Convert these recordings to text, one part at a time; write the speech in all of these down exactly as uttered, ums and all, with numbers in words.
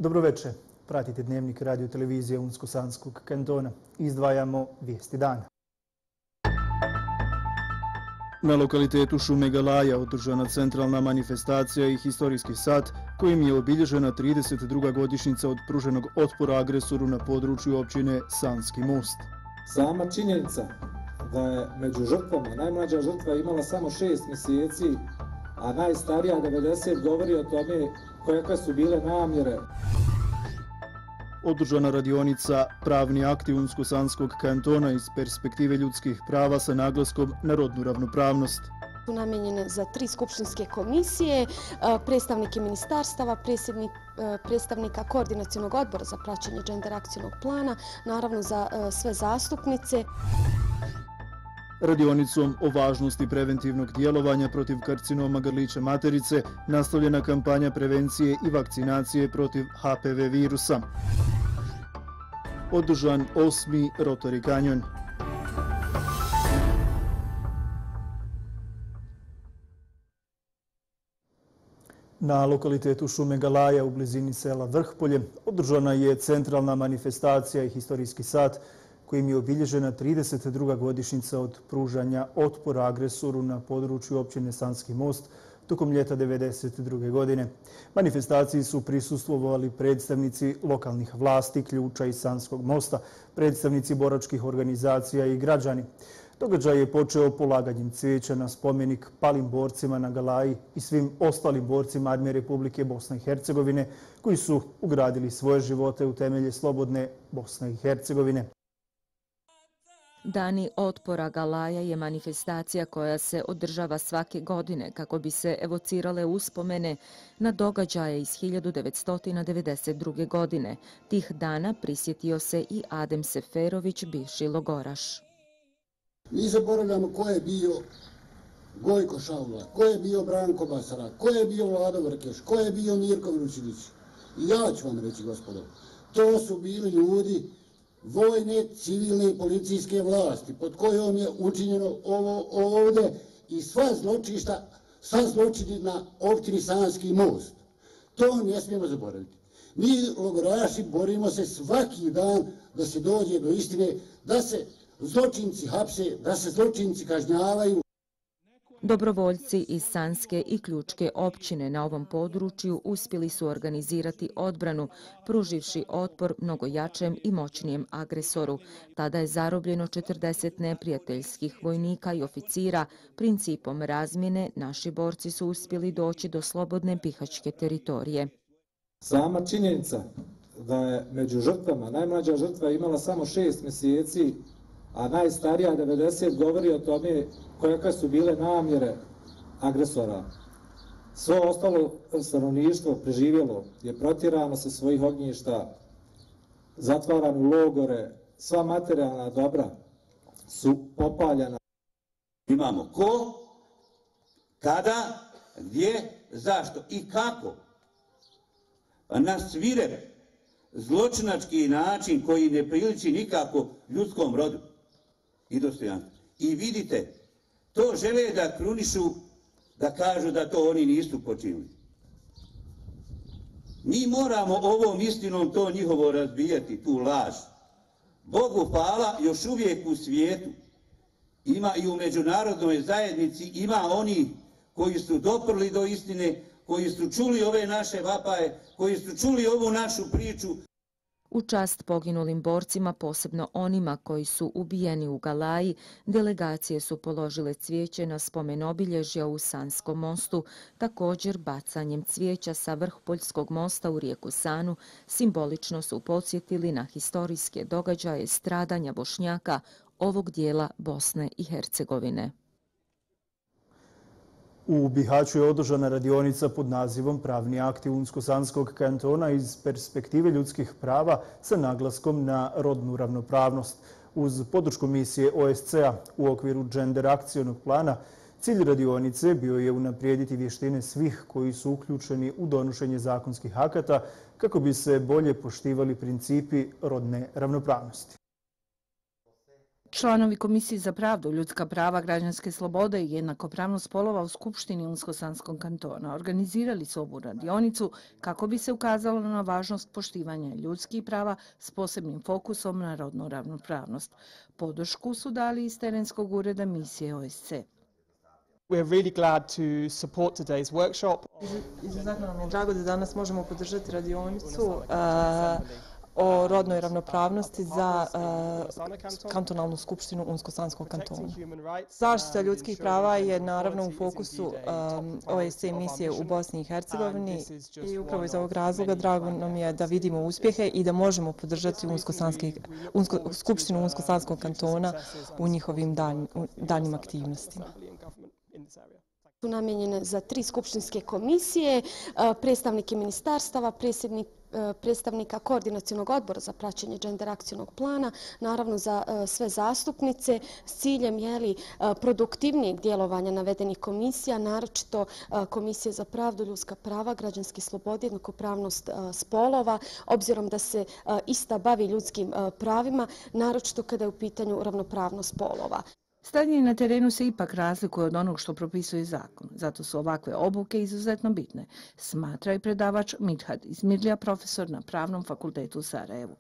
Dobroveče. Pratite dnevnik radio televizije Unsko-Sanskog kantona. Izdvajamo vijesti dana. Na lokalitetu Šume Galaja održana centralna manifestacija i historijski sat kojim je obilježena trideset druga godišnjica od pruženog otpora agresoru na području općine Sanski Most. Sama činjenica da je među žrtvama najmlađa žrtva imala samo šest mjeseci, a najstarija devedeset govori o tome kakve su bile namjere. Održana radionica Pravni akti Unsko-Sanskog kantona iz perspektive ljudskih prava sa naglaskom na rodnu ravnopravnost. Su namijenjene za tri skupštinske komisije, predstavnike ministarstava, predstavnika koordinacionog odbora za praćenje gender akcijnog plana, naravno za sve zastupnice. Radionicom o važnosti preventivnog djelovanja protiv karcinoma grlića materice nastavljena kampanja prevencije i vakcinacije protiv H P V virusa. Održan osmi Rotary kanjon. Na lokalitetu Šume Galaja u blizini sela Vrhpolje održana je centralna manifestacija i historijski sat kojim je obilježena trideset druga godišnjica od pružanja otpora agresoru na području općine Sanski Most tokom ljeta devedeset druge godine. Manifestaciji su prisustvovali predstavnici lokalnih vlasti, Ključa i Sanskog Mosta, predstavnici boračkih organizacija i građani. Događaj je počeo polaganjem cvijeća na spomenik palim borcima na Galaji i svim ostalim borcima Armije Republike Bosne i Hercegovine koji su ugradili svoje živote u temelje slobodne Bosne i Hercegovine. Dani otpora Galaja je manifestacija koja se održava svake godine kako bi se evocirale uspomene na događaje iz hiljadu devetsto devedeset druge. godine. Tih dana prisjetio se i Adem Seferović, bivši logoraš. Mi zaboravljamo ko je bio Gojko Šaula, ko je bio Branko Basara, ko je bio Vlado Vrkeš, ko je bio Mirko Vručilić. I ja ću vam reći, gospodo, to su bili ljudi vojne, civilne i policijske vlasti pod kojom je učinjeno ovo ovdje i sva zločišta, sva zločini na općini Sanski Most. To ne smijemo zaboraviti. Mi logoraši borimo se svaki dan da se dođe do istine, da se zločinci hapse, da se zločinci kažnjavaju. Dobrovoljci iz Sanske i Ključke općine na ovom području uspjeli su organizirati odbranu, pruživši otpor mnogo jačem i moćnijem agresoru. Tada je zarobljeno četrdeset neprijateljskih vojnika i oficira. Principom razmjene naši borci su uspjeli doći do slobodne bihaćke teritorije. Sama činjenica da je među žrtvama najmlađa žrtva imala samo šest mjeseci, a najstarija devedeset govori o tome kakve su bile namjere agresora. Svo ostalo stanovništvo preživjelo je protjerano sa svojih ognjišta, zatvarano u logore, sva materijalna dobra su popaljena. Imamo ko, kada, gdje, zašto i kako na svirep zločinački način koji ne priliči nikako ljudskom rodu i dostojanstvu. I vidite, to žele da krunišu, da kažu da to oni nisu počinili. Mi moramo ovom istinom to njihovo razbijati, tu laž. Bogu hvala, još uvijek u svijetu ima i u međunarodnoj zajednici ima oni koji su doprli do istine, koji su čuli ove naše vapaje, koji su čuli ovu našu priču. U čast poginulim borcima, posebno onima koji su ubijeni u Galaji, delegacije su položile cvijeće na spomen obilježja u Sanskom mostu, također bacanjem cvijeća sa Vrhpoljskog mosta u rijeku Sanu simbolično su podsjetili na historijske događaje stradanja Bošnjaka ovog dijela Bosne i Hercegovine. U Bihaću je održana radionica pod nazivom Pravni akti Unsko-Sanskog kantona iz perspektive ljudskih prava sa naglaskom na rodnu ravnopravnost. Uz podršku misije O S C A u okviru gender akcijnog plana, cilj radionice bio je unaprijediti vještine svih koji su uključeni u donošenje zakonskih akata kako bi se bolje poštivali principi rodne ravnopravnosti. Članovi Komisije za pravdu, ljudska prava, građanske slobode i jednakopravnost spolova u Skupštini Unsko-Sanskog kantona organizirali su ovu radionicu kako bi se ukazalo na važnost poštivanja ljudskih prava s posebnim fokusom na rodnu ravnopravnost. Podršku su dali iz terenskog ureda misije O S C E. We're really glad to support today's workshop. Izuzetno nam je drago da danas možemo podržati radionicu uh, o rodnoj ravnopravnosti za uh, kantonalnu skupštinu Unsko-Sanskog kantona. Zaštita ljudskih prava je naravno u fokusu um, O S C E misije u Bosni i Hercegovini i upravo iz ovog razloga drago nam je da vidimo uspjehe i da možemo podržati Unsko, skupštinu Unsko-Sanskog kantona u njihovim danj, danjim aktivnostima. Su namijenjene za tri skupštinske komisije, predstavnike ministarstava, predsjednik predstavnika Koordinacionog odbora za praćenje Gender akcionog plana, naravno za sve zastupnice s ciljem jeli, produktivnijeg djelovanja navedenih komisija, naročito Komisije za pravdu, ljudska prava, građanske slobode, jednakopravnost spolova, obzirom da se ista bavi ljudskim pravima, naročito kada je u pitanju ravnopravnost spolova. Stanje na terenu se ipak razlikuje od onog što propisuje zakon, zato su ovakve obuke izuzetno bitne, smatra i predavač Midhat Izmirlija, profesor na Pravnom fakultetu u Sarajevu.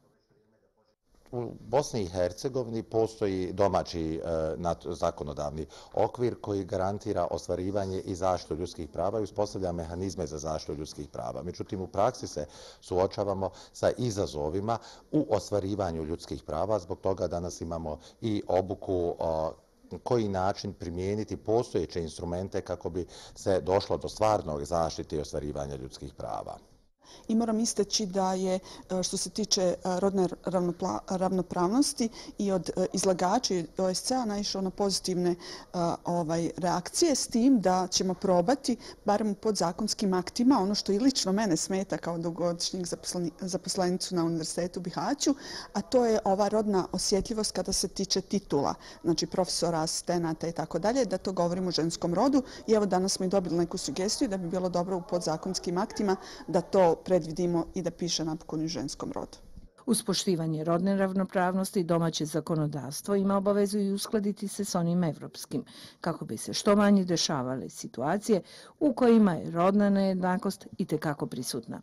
U Bosni i Hercegovini postoji domaći e, zakonodavni okvir koji garantira ostvarivanje i zaštitu ljudskih prava i uspostavlja mehanizme za zaštitu ljudskih prava. Međutim, u praksi se suočavamo sa izazovima u ostvarivanju ljudskih prava, zbog toga danas imamo i obuku o koji način primijeniti postojeće instrumente kako bi se došlo do stvarnog zaštite i ostvarivanja ljudskih prava. I moram istaći da je, što se tiče rodne ravnopravnosti, i od izlagača O S C E-a naišao na pozitivne ovaj, reakcije, s tim da ćemo probati, barem u podzakonskim aktima, ono što i lično mene smeta kao dugogodišnjeg zaposlenicu na Univerzitetu u Bihaću, a to je ova rodna osjetljivost kada se tiče titula, znači profesora, asistenata i tako dalje, da to govorimo o ženskom rodu. I evo danas smo i dobili neku sugestiju da bi bilo dobro u podzakonskim aktima da to predvidimo i da piše napokon u ženskom rodu. Uz poštivanje rodne ravnopravnosti domaće zakonodavstvo ima obavezu i uskladiti se s onim evropskim, kako bi se što manje dešavale situacije u kojima je rodna nejednakost itekako prisutna.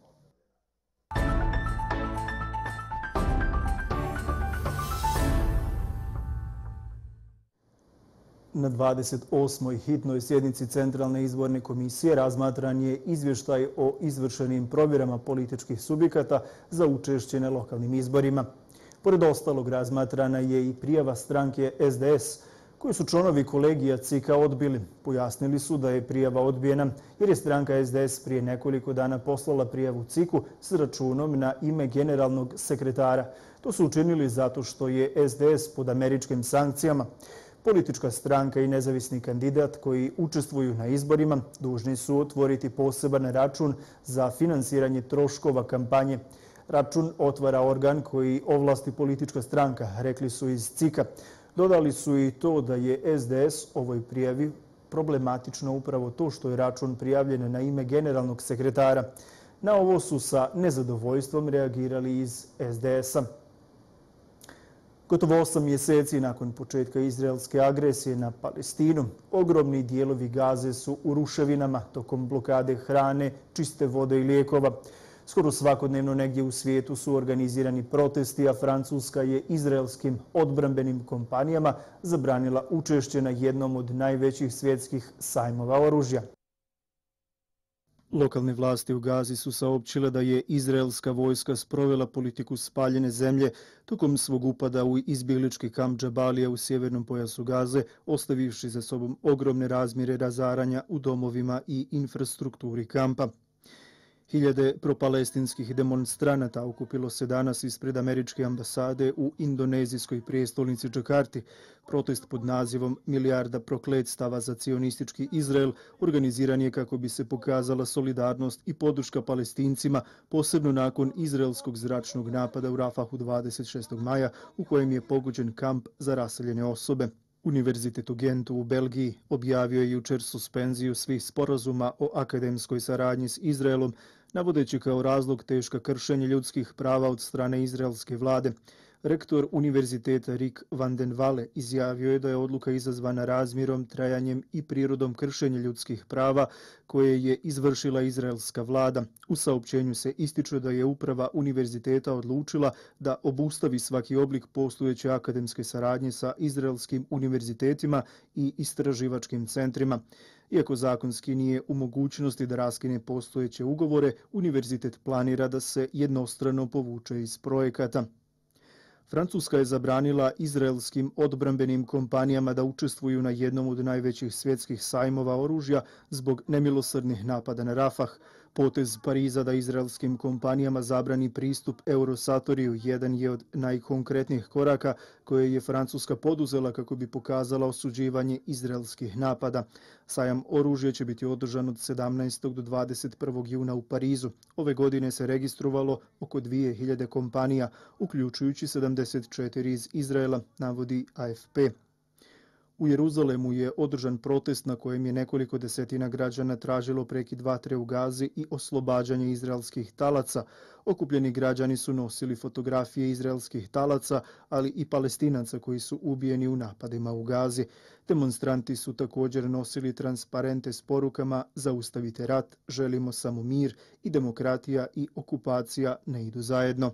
Na dvadeset osmoj hitnoj sjednici Centralne izborne komisije razmatran je izvještaj o izvršenim provjerama političkih subjekata za učešće na lokalnim izborima. Pored ostalog razmatrana je i prijava stranke S D S, koju su članovi kolegija C I K-a odbili. Pojasnili su da je prijava odbijena jer je stranka S D S prije nekoliko dana poslala prijavu C I K-u s računom na ime generalnog sekretara. To su učinili zato što je S D S pod američkim sankcijama. Politička stranka i nezavisni kandidat koji učestvuju na izborima dužni su otvoriti poseban račun za finansiranje troškova kampanje. Račun otvara organ koji ovlasti politička stranka, rekli su iz C I K-a. Dodali su i to da je S D S ovoj prijavi problematično upravo to što je račun prijavljen na ime generalnog sekretara. Na ovo su sa nezadovoljstvom reagirali iz S D S-a. Gotovo osam mjeseci nakon početka izraelske agresije na Palestinu, ogromni dijelovi Gaze su u ruševinama tokom blokade hrane, čiste vode i lijekova. Skoro svakodnevno negdje u svijetu su organizirani protesti, a Francuska je izraelskim odbrambenim kompanijama zabranila učešće na jednom od najvećih svjetskih sajmova oružja. Lokalne vlasti u Gazi su saopćile da je izraelska vojska sprovela politiku spaljene zemlje tokom svog upada u izbjeglički kamp Džabalija u sjevernom pojasu Gaze, ostavivši za sobom ogromne razmjere razaranja u domovima i infrastrukturi kampa. Hiljade propalestinskih demonstranata okupilo se danas ispred američke ambasade u indonezijskoj prijestolnici Džakarti. Protest pod nazivom Milijarda prokletstava za cionistički Izrael organiziran je kako bi se pokazala solidarnost i podrška Palestincima, posebno nakon izraelskog zračnog napada u Rafahu dvadeset šestog maja u kojem je pogođen kamp za raseljene osobe. Univerzitet u Gentu u Belgiji objavio je jučer suspenziju svih sporazuma o akademskoj saradnji s Izraelom, navodeći kao razlog teška kršenje ljudskih prava od strane izraelske vlade. Rektor univerziteta Rick van den Walle izjavio je da je odluka izazvana razmjerom, trajanjem i prirodom kršenja ljudskih prava koje je izvršila izraelska vlada. U saopćenju se ističe da je uprava univerziteta odlučila da obustavi svaki oblik postojeće akademske saradnje sa izraelskim univerzitetima i istraživačkim centrima. Iako zakonski nije u mogućnosti da raskine postojeće ugovore, univerzitet planira da se jednostrano povuče iz projekata. Francuska je zabranila izraelskim odbrambenim kompanijama da učestvuju na jednom od najvećih svjetskih sajmova oružja zbog nemilosrdnih napada na Rafah. Potez Pariza da izraelskim kompanijama zabrani pristup Eurosatoriju jedan je od najkonkretnijih koraka koje je Francuska poduzela kako bi pokazala osuđivanje izraelskih napada. Sajam oružja će biti održan od sedamnaestog do dvadeset prvog juna u Parizu. Ove godine se registrovalo oko dvije hiljade kompanija, uključujući sedamdeset četiri iz Izraela, navodi A F P. U Jeruzalemu je održan protest na kojem je nekoliko desetina građana tražilo prekid vatre u Gazi i oslobađanje izraelskih talaca. Okupljeni građani su nosili fotografije izraelskih talaca, ali i Palestinaca koji su ubijeni u napadima u Gazi. Demonstranti su također nosili transparente s porukama "Zaustavite rat, želimo samo mir" i "Demokratija i okupacija ne idu zajedno".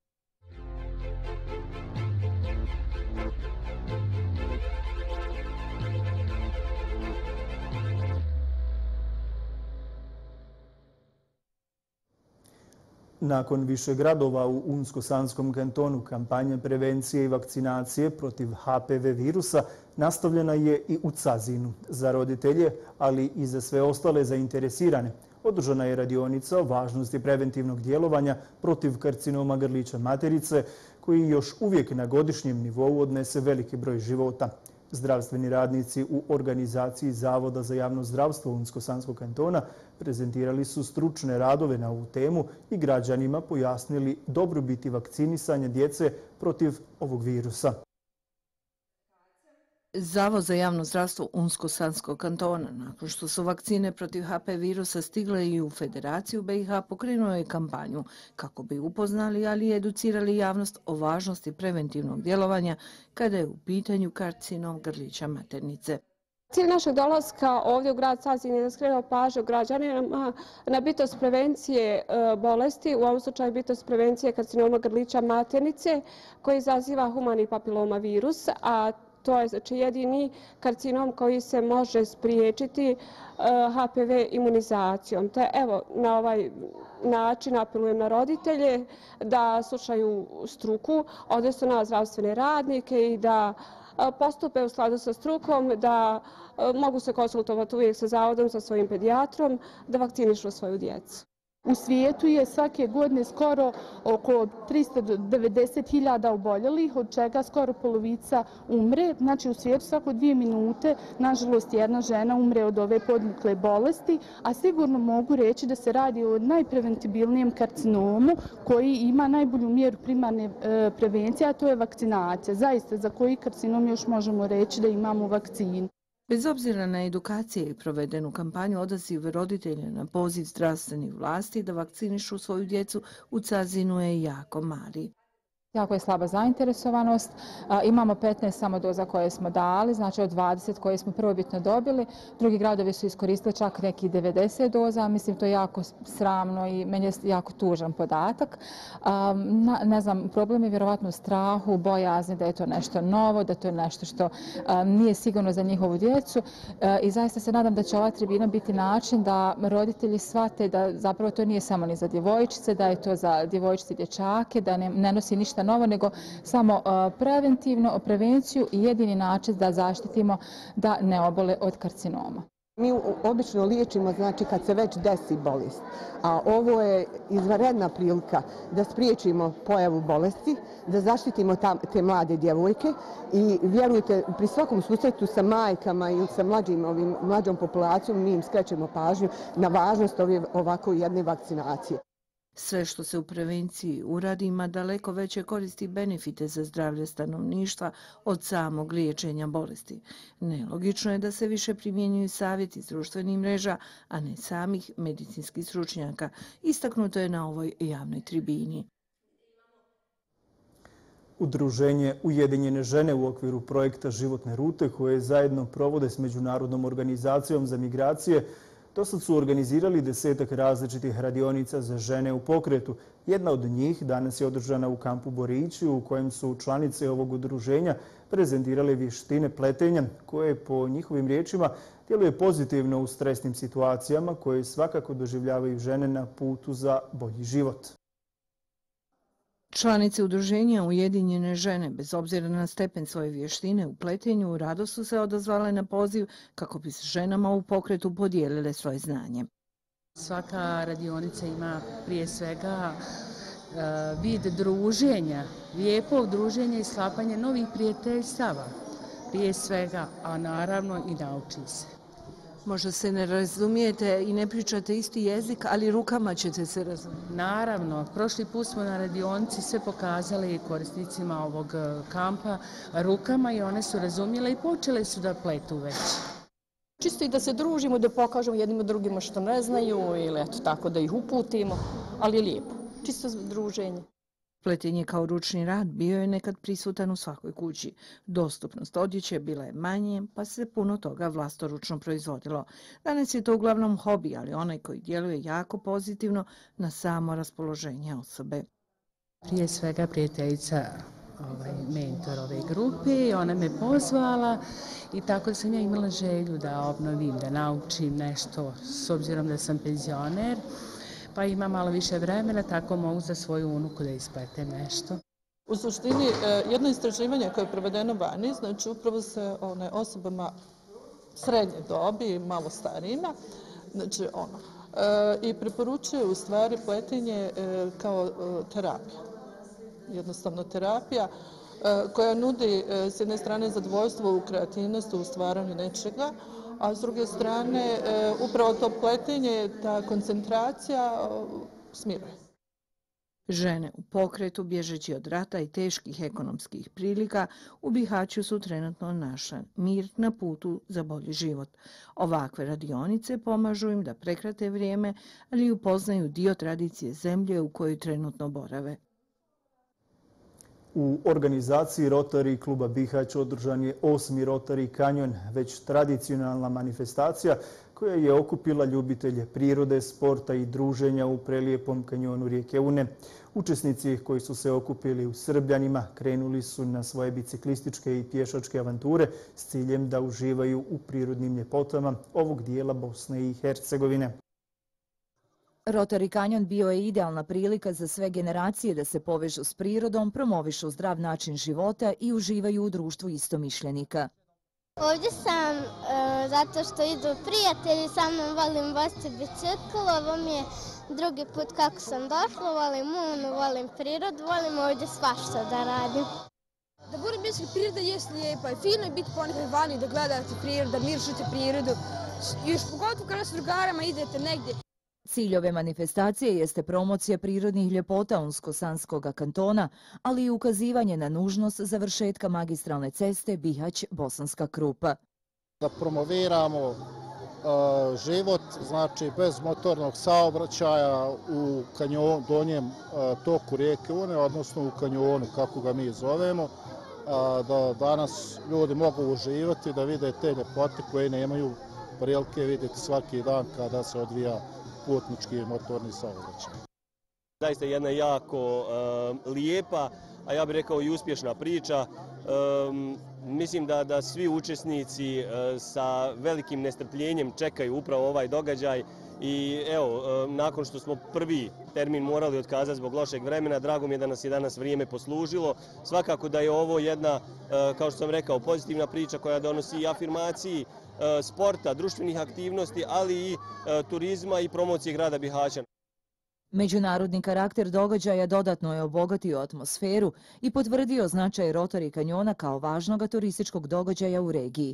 Nakon više gradova u Unsko-Sanskom kantonu kampanja prevencije i vakcinacije protiv H P V virusa nastavljena je i u Cazinu. Za roditelje, ali i za sve ostale zainteresirane, održana je radionica o važnosti preventivnog djelovanja protiv karcinoma grlića materice, koji još uvijek na godišnjem nivou odnese veliki broj života. Zdravstveni radnici u organizaciji Zavoda za javno zdravstvo Unsko-Sanskog kantona prezentirali su stručne radove na ovu temu i građanima pojasnili dobrobiti vakcinisanja djece protiv ovog virusa. Zavod za javno zdravstvo Unsko-Sanskog kantona, nakon što su vakcine protiv H P V virusa stigle i u Federaciju B i H, pokrenuo je kampanju kako bi upoznali, ali i educirali javnost o važnosti preventivnog djelovanja kada je u pitanju karcinom grlića maternice. Cilj našeg dolaska ovdje u grad Cazin je da skrenemo pažnju građanima na bitnost prevencije bolesti, u ovom slučaju bitnost prevencije karcinoma grlića maternice koji izaziva humani papiloma virus, a to je znači jedini karcinom koji se može spriječiti H P V imunizacijom. Te evo, na ovaj način apelujem na roditelje da slušaju struku, odnosno na zdravstvene radnike i da postupe u skladu sa strukom, da mogu se konsultovati uvijek sa zavodom, sa svojim pedijatrom, da vakcinišu svoju djecu. U svijetu je svake godine skoro oko tristo devedeset hiljada oboljelih, od čega skoro polovica umre. Znači u svijetu svako dvije minute, nažalost, jedna žena umre od ove podmukle bolesti, a sigurno mogu reći da se radi o najpreventibilnijem karcinomu koji ima najbolju mjeru primarne prevencije, a to je vakcinacija. Zaista za koji karcinom još možemo reći da imamo vakcinu. Bez obzira na edukacije i provedenu kampanju, odaziv roditelja na poziv zdravstvenih vlasti da vakcinišu svoju djecu u Cazinu je jako mali. Jako je slaba zainteresovanost. Imamo petnaest samo doza koje smo dali, znači od dvadeset koje smo prvobitno dobili. Drugi gradovi su iskoristili čak neki devedeset doza. Mislim, to je jako sramno i meni je jako tužan podatak. Ne znam, problem je vjerovatno u strahu, bojazni da je to nešto novo, da to je nešto što nije sigurno za njihovu djecu. I zaista se nadam da će ova tribina biti način da roditelji shvate da zapravo to nije samo ni za djevojčice, da je to za djevojčice i dječake, da ne, ne nosi ništa novo, nego samo preventivno, prevenciju i jedini način da zaštitimo da ne obole od karcinoma. Mi obično liječimo znači kad se već desi bolest, a ovo je izvanredna prilika da spriječimo pojavu bolesti, da zaštitimo tam, te mlade djevojke i vjerujte, pri svakom susretu sa majkama i sa mlađim, ovim, mlađom populacijom mi im skrećemo pažnju na važnost ove, ovako jedne vakcinacije. Sve što se u prevenciji uradi ima daleko veće koristi i benefite za zdravlje stanovništva od samog liječenja bolesti. Nelogično je da se više primjenjuju savjeti društvenih mreža, a ne samih medicinskih stručnjaka, istaknuto je na ovoj javnoj tribini. Udruženje Ujedinjene žene u okviru projekta Životne rute koje zajedno provode s Međunarodnom organizacijom za migracije dosad su organizirali desetak različitih radionica za žene u pokretu. Jedna od njih danas je održana u kampu Borići u kojem su članice ovog udruženja prezentirale vještine pletenja koje po njihovim riječima djeluje pozitivno u stresnim situacijama koje svakako doživljavaju žene na putu za bolji život. Članice udruženja Ujedinjene žene, bez obzira na stepen svoje vještine u pletenju, rado su se odazvale na poziv kako bi s ženama u pokretu podijelile svoje znanje. Svaka radionica ima prije svega vid druženja, lijepog druženja i sklapanja novih prijateljstava, prije svega, a naravno i nauči se. Možda se ne razumijete i ne pričate isti jezik, ali rukama ćete se razumjeti. Naravno, prošli put smo na radionici sve pokazali korisnicima ovog kampa rukama i one su razumjele i počele su da pletu već. Čisto i da se družimo, da pokažemo jednim drugima što ne znaju ili eto tako da ih uputimo, ali je lijepo. Čisto druženje. Pletenje kao ručni rad bio je nekad prisutan u svakoj kući. Dostupnost odjeće bila je manje, pa se puno toga vlastoručno proizvodilo. Danas je to uglavnom hobi, ali onaj koji djeluje jako pozitivno na samo raspoloženje osobe. Prije svega prijateljica, ovaj, mentor ove grupe, ona me pozvala i tako sam ja imala želju da obnovim, da naučim nešto, s obzirom da sam penzioner. Pa ima malo više vremena, tako mogu za svoju unuku da ispletem nešto. U suštini, jedno istraživanje koje je provedeno vani, znači upravo se one osobama srednje dobi, malo starijima, znači ono, i preporučuje u stvari pletenje kao terapija. Jednostavno terapija koja nudi s jedne strane zadovoljstvo u kreativnosti, u stvaranju nečega, a s druge strane upravo to pletenje, ta koncentracija smiruje. Žene u pokretu, bježeći od rata i teških ekonomskih prilika, u Bihaću su trenutno našla mir na putu za bolji život. Ovakve radionice pomažu im da prekrate vrijeme, ali i upoznaju dio tradicije zemlje u kojoj trenutno borave. U organizaciji Rotary kluba Bihać održan je osmi Rotary kanjon, već tradicionalna manifestacija koja je okupila ljubitelje prirode, sporta i druženja u prelijepom kanjonu rijeke Une. Učesnici koji su se okupili u Srbljanima krenuli su na svoje biciklističke i pješačke avanture s ciljem da uživaju u prirodnim ljepotama ovog dijela Bosne i Hercegovine. Rotary kanjon bio je idealna prilika za sve generacije da se povežu s prirodom, promovišu zdrav način života i uživaju u društvu istomišljenika. Ovdje sam e, zato što idu prijatelji, sa mnom volim voziti bicikl, ovo mi je drugi put kako sam došla, volim Unu, volim prirodu, volim ovdje svašta da radim. Da budem misli, priroda je lijepa i fino je biti ponekad vani da gledate prirodu, da miršite prirodu, još pogotovo kada s drugarama idete negdje. Cilj ove manifestacije jeste promocija prirodnih ljepota Unsko-Sanskog kantona, ali i ukazivanje na nužnost završetka magistralne ceste Bihać-Bosanska Krupa. Da promoviramo uh, život, znači bez motornog saobraćaja u kanjon, donjem uh, toku rijeke Une, odnosno u kanjonu, kako ga mi zovemo, uh, da danas ljudi mogu uživati, da vide te ljepote koje nemaju prilike vidjeti svaki dan kada se odvija putnički i motorni saobraćaj. Zaista jedna jako uh, lijepa, a ja bih rekao i uspješna priča. Um, mislim da, da svi učesnici uh, sa velikim nestrpljenjem čekaju upravo ovaj događaj i evo, uh, nakon što smo prvi termin morali otkazati zbog lošeg vremena, drago mi je da nas je danas vrijeme poslužilo. Svakako da je ovo jedna, uh, kao što sam rekao, pozitivna priča koja donosi i afirmaciji sporta, društvenih aktivnosti, ali i turizma i promocije grada Bihaća. Međunarodni karakter događaja dodatno je obogatio atmosferu i potvrdio značaj Rotary kanjona kao važnog turističkog događaja u regiji.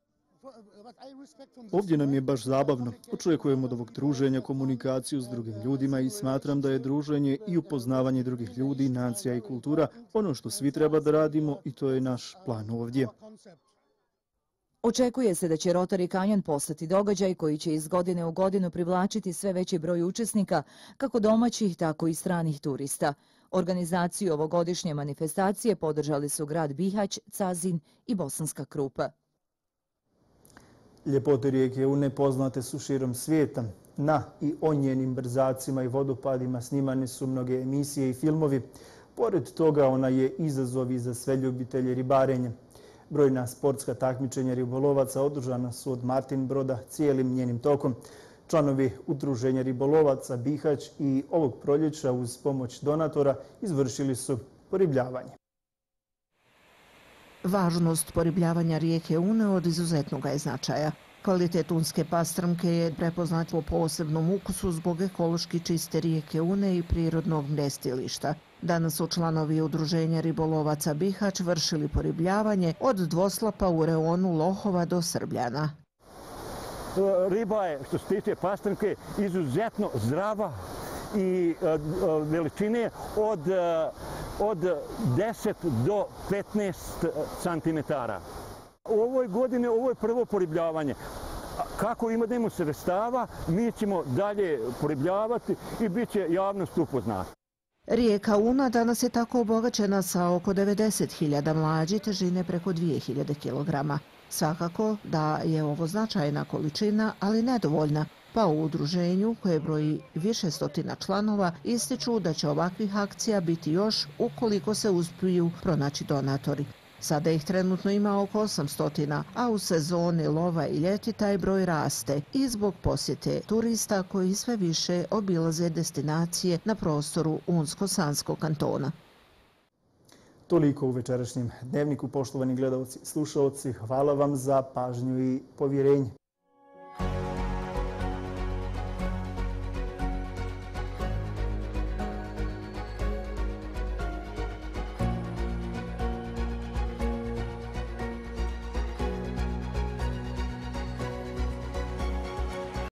Ovdje nam je baš zabavno. Očekujemo od ovog druženja komunikaciju s drugim ljudima i smatram da je druženje i upoznavanje drugih ljudi, nacija i kultura ono što svi treba da radimo i to je naš plan ovdje. Očekuje se da će Rotary kanjon postati događaj koji će iz godine u godinu privlačiti sve veći broj učesnika, kako domaćih, tako i stranih turista. Organizaciju ovogodišnje manifestacije podržali su grad Bihać, Cazin i Bosanska Krupa. Ljepote rijeke Une poznate su širom svijeta. Na i o njenim brzacima i vodopadima snimane su mnoge emisije i filmovi. Pored toga, ona je izazov i za sve ljubitelje ribarenja. Brojna sportska takmičenja ribolovaca održana su od Martin Broda cijelim njenim tokom. Članovi Udruženja ribolovaca Bihać i ovog proljeća uz pomoć donatora izvršili su poribljavanje. Važnost poribljavanja rijeke Une od izuzetnog je značaja. Kvalitet unske pastrmke je prepoznat po posebnom ukusu zbog ekološki čiste rijeke Une i prirodnog mrestilišta. Danas su članovi Udruženja ribolovaca Bihać vršili poribljavanje od Dvoslapa u reonu Lohova do Srbljana. Riba je, što se tiče pastrmke, izuzetno zdrava i veličine od, od deset do petnaest centimetara. U ovoj godini ovo je prvo poribljavanje. Kako imamo sredstava, mi ćemo dalje poribljavati i bit će javnost upoznata. Rijeka Una danas je tako obogaćena sa oko devedeset hiljada mlađi težine preko dvije hiljade kilograma. Svakako da je ovo značajna količina, ali nedovoljna, pa u udruženju koje broji više stotina članova ističu da će ovakvih akcija biti još ukoliko se uspiju pronaći donatori. Sada ih trenutno ima oko osamsto, a u sezoni lova i ljeti taj broj raste i zbog posjete turista koji sve više obilaze destinacije na prostoru Unsko-Sanskog kantona. Toliko u večerašnjem dnevniku, poštovani gledalci i slušalci. Hvala vam za pažnju i povjerenje.